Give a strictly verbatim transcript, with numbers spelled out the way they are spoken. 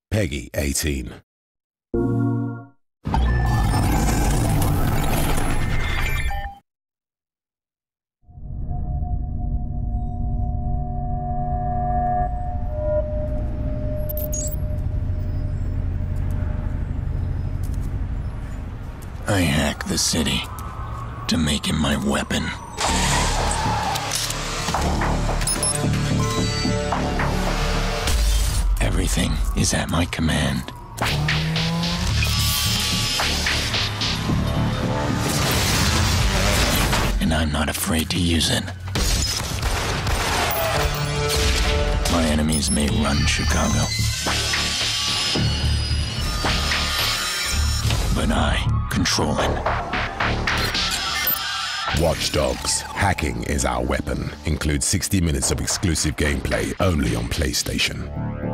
Peggy eighteen. I hack the city to make him my weapon. Everything is at my command. And I'm not afraid to use it. My enemies may run Chicago, but I control it. Watch Dogs. Hacking is our weapon. Includes sixty minutes of exclusive gameplay only on PlayStation.